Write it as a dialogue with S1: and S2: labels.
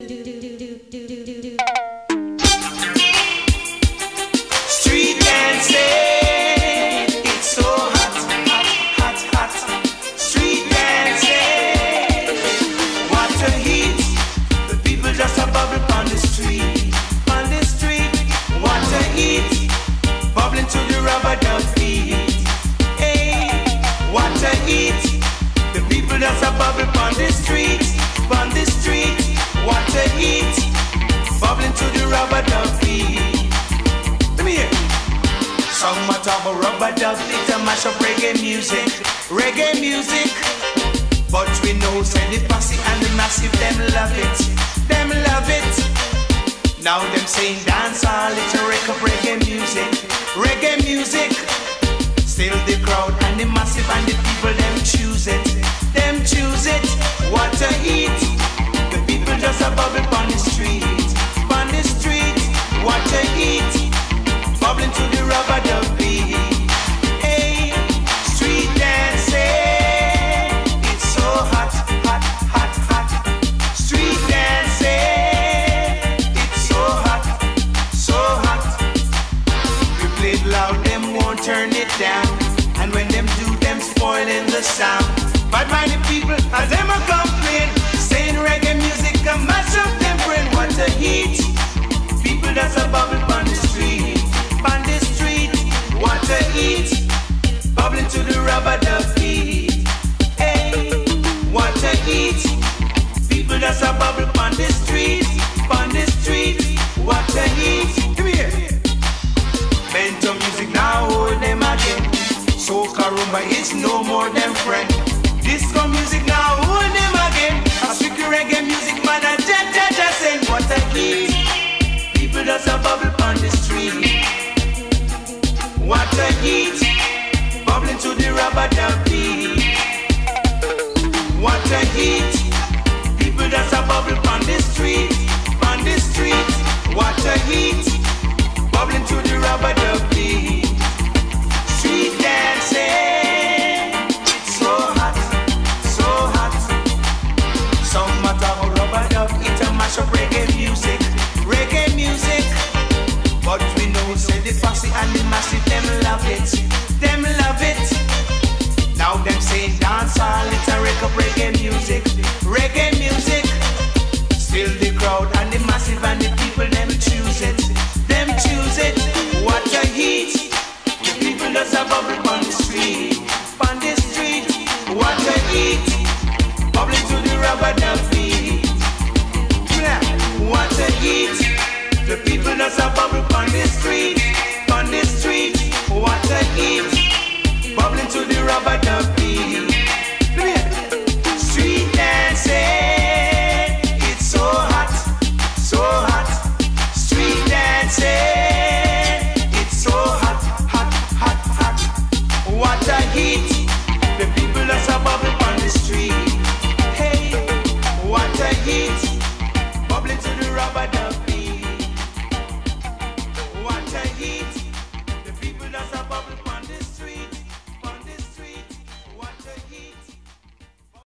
S1: Street dancing, it's so hot, hot, hot, hot. Street dancing, water heat. The people just a bubble on the street, on the street. Water heat, bubbling to the rubber dub beat. Hey, water heat. The people just a bubble on the street, on the street. Water heat, bubbling to the rubber dub beat. Let me hear. Song about a rubber dub beat and mash up reggae music, reggae music. But we know say the posse and the massive them love it, them love it. Now them saying dance all it's a wreck of reggae music, reggae music. Still the crowd and the massive and the people them choose it, them choose it. Water heat. The people just a bubble on the street, on the street. Water heat, bubbling to the rubber dub beat. Hey, street dancing, it's so hot, hot, hot, hot. Street dancing, it's so hot, so hot. We play it loud, them won't turn it down. And when them do, them spoiling the sound. But mind the people, as them a complain, saying reggae music can mash up them brain. Water heat, people that's a bubble on the street, on the street. Water heat, bubbling to the rubber dub beat. Hey, water heat, people that's a bubble on the street, on the street. Water heat, come here. Bento music now hold them again. Soca rumba is no more than friend. Disco music now hold them again. A strictly reggae music man a ja send. Water heat, people just a bubble on the street. Water heat, bubbling to the rubber dub beat. Water heat, people just a bubble